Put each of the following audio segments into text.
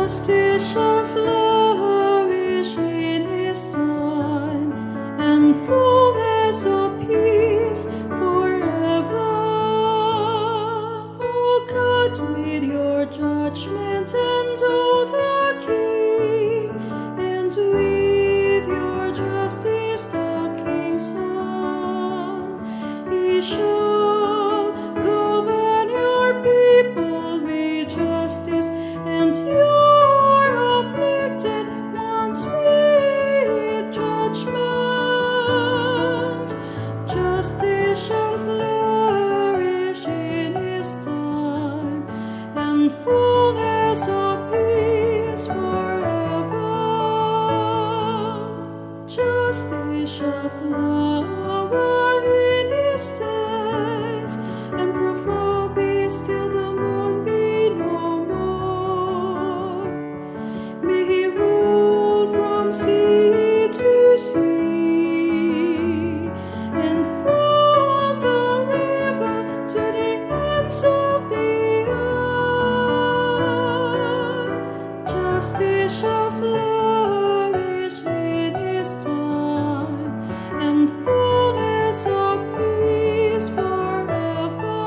Justice shall flourish in his time, and fullness of peace forever. O God, with your judgment endow the King, and with your justice the King's Son. He shall govern your people with justice, and your afflicted ones with judgment. Justice shall flourish in his time, and fullness of peace forever. Justice shall flower in his days, and provoke peace till the moon be no more. May he rule from sea to sea, and from the river to the ends of the earth. Justice shall flourish in his time, and fullness of peace forever.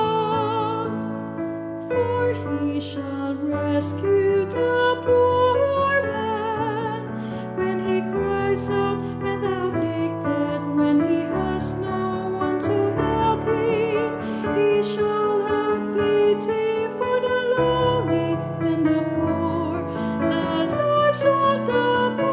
For he shall rescue the poor man when he cries out, and the afflicted when he has no one to help him. He shall have pity for the lonely and the poor. The lives of the poor